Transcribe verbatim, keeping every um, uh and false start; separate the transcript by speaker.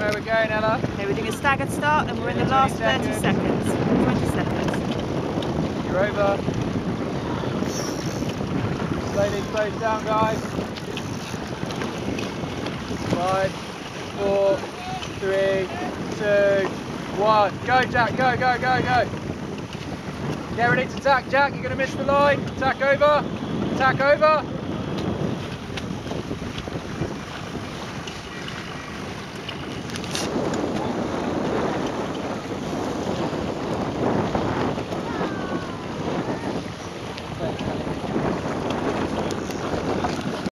Speaker 1: where we're going, Ella.
Speaker 2: Okay, we're doing a staggered start and we're in the last thirty seconds. twenty seconds.
Speaker 1: You're over. Slowly close down, guys. Five, four, three, two, one. Go, Jack, go, go, go, go. Get ready to tack, Jack. You're going to miss the line. Tack over. Tack over.